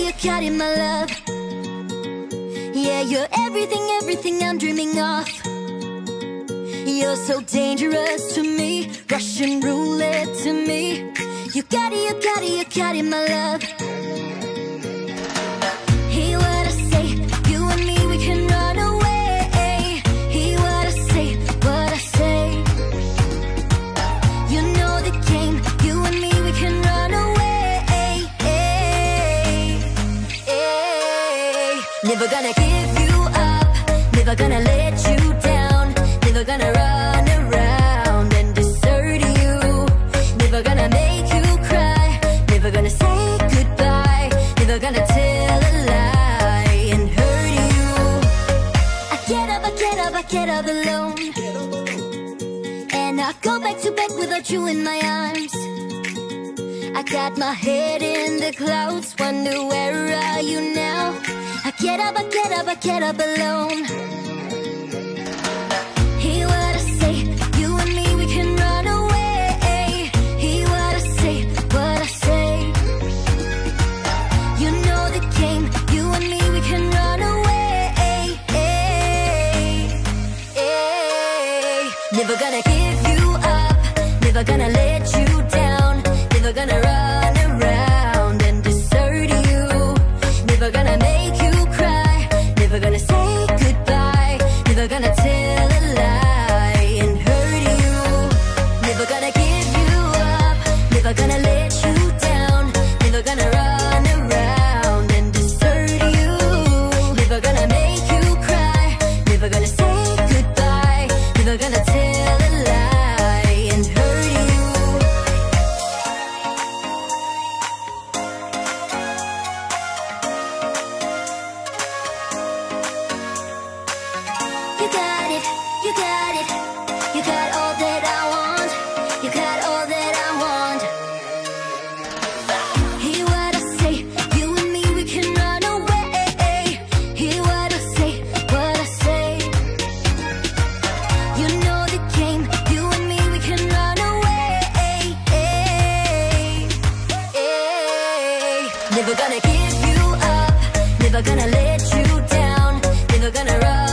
you got it, my love. Yeah, you're everything, everything I'm dreaming of. You're so dangerous to me, Russian roulette to me. You got it, you got it, you got it, my love. Hear what I say, you and me, we can run away. Hear what I say, what I say. You know the game, you and me, we can run away. Never gonna give you up, never gonna let you down, never gonna run around and desert you, never gonna make you cry, never gonna say goodbye, never gonna tell a lie and hurt you. I get up, I get up, I get up alone, and I go back to bed without you in my arms. I got my head in the clouds, wonder where are you now? I get up, I get up, I get up alone. Hear what I say, you and me, we can run away. Hear what I say, what I say. You know the game, you and me, we can run away. Never gonna give you up, never gonna let you down, never gonna run around and desert you, never gonna make you cry, never gonna say goodbye, never gonna tell a lie and hurt you. Never gonna give you up, never gonna let you down, never gonna run around and desert you, never gonna make you cry, never gonna say goodbye, never gonna tell a lie and hurt you. You got it, you got it, you got all that I want, you got all that I want. Hear what I say, you and me, we can run away. Hear what I say, what I say. You know the game, you and me, we can run away. Never gonna give you up, never gonna let you down, never gonna run